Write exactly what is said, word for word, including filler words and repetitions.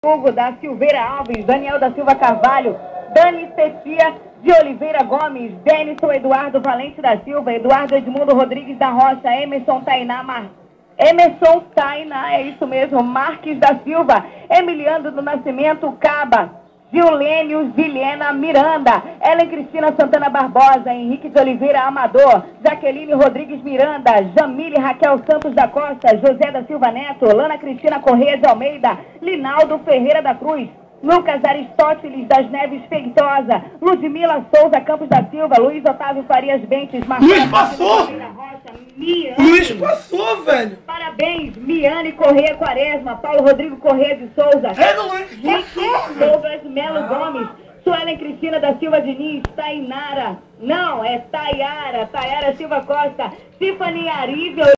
Hugo da Silveira Alves, Daniel da Silva Carvalho, Dani Cetia de Oliveira Gomes, Denison Eduardo Valente da Silva, Eduardo Edmundo Rodrigues da Rocha, Emerson Tainá Mar... Emerson Tainá, é isso mesmo, Marques da Silva, Emiliano do Nascimento Caba, Gilênio Vilhena Miranda, Ellen Cristina Santana Barbosa, Henrique de Oliveira Amador, Jaqueline Rodrigues Miranda, Jamile Raquel Santos da Costa, José da Silva Neto, Lana Cristina Correia de Almeida, Linaldo Ferreira da Cruz, Lucas Aristóteles das Neves Feitosa, Ludmila Souza Campos da Silva, Luiz Otávio Farias Bentes, Luiz passou! Rocha, Miane. Luiz passou, velho! Parabéns, Miane Correia Quaresma, Paulo Rodrigo Correia de Souza, É, Luiz passou! Douglas Melo Gomes, Suelen Cristina da Silva Diniz, Tainara, não, é Tayara, Tayara Silva Costa, Tiffany Arível.